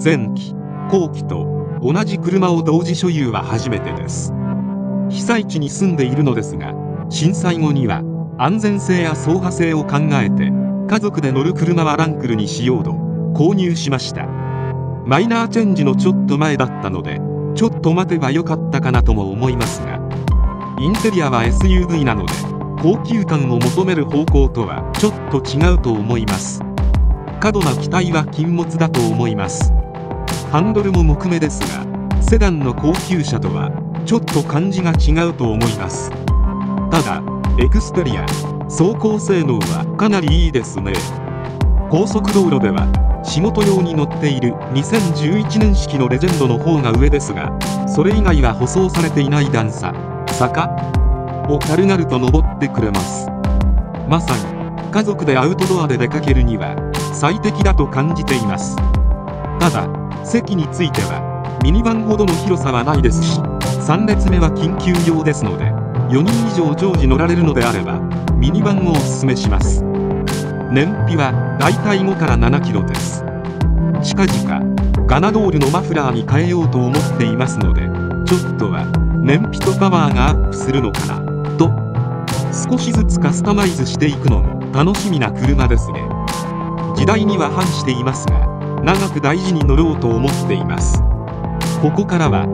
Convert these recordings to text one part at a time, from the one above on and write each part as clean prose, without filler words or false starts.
前期後期と同じ車を同時所有は初めてです。被災地に住んでいるのですが、震災後には安全性や走破性を考えて家族で乗る車はランクルにしようと購入しました。マイナーチェンジのちょっと前だったのでちょっと待てばよかったかなとも思いますが、インテリアは SUV なので高級感を求める方向とはちょっと違うと思います。過度な期待は禁物だと思います。ハンドルも木目ですが、セダンの高級車とはちょっと感じが違うと思います。ただエクステリア、走行性能はかなりいいですね。高速道路では仕事用に乗っている2011年式のレジェンドの方が上ですが、それ以外は舗装されていない段差、坂を軽々と登ってくれます。まさに家族でアウトドアで出かけるには最適だと感じています。ただ席についてはミニバンほどの広さはないですし、3列目は緊急用ですので4人以上常時乗られるのであればミニバンをおすすめします。燃費はだいたい5から7キロです。近々ガナドールのマフラーに変えようと思っていますので、ちょっとは燃費とパワーがアップするのかなと、少しずつカスタマイズしていくのも楽しみな車ですね。時代には反していますが長く大事に乗ろうと思っています。ここからは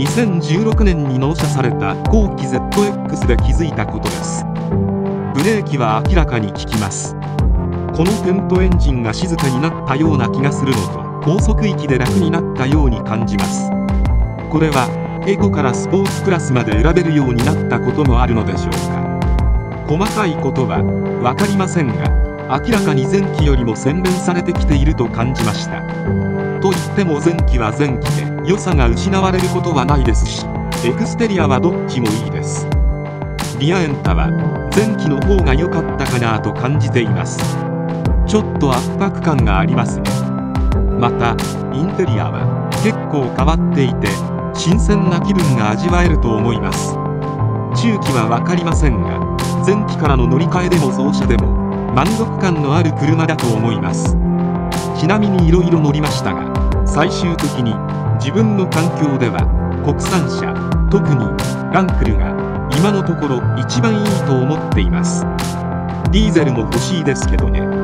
2016年に納車された後期 ZX で気づいたことです。ブレーキは明らかに効きます。このテントエンジンが静かになったような気がするのと、高速域で楽になったように感じます。これはエコからスポーツクラスまで選べるようになったこともあるのでしょうか。細かいことは分かりませんが、明らかに前期よりも洗練されてきていると感じました。と言っても前期は前期で良さが失われることはないですし、エクステリアはどっちもいいです。リアエンタは前期の方が良かったかなと感じています。ちょっと圧迫感がありますね。またインテリアは結構変わっていて新鮮な気分が味わえると思います。中期は分かりませんが、前期からの乗り換えでも増車でも満足感のある車だと思います。ちなみにいろいろ乗りましたが、最終的に自分の環境では国産車、特にランクルが今のところ一番いいと思っています。ディーゼルも欲しいですけどね。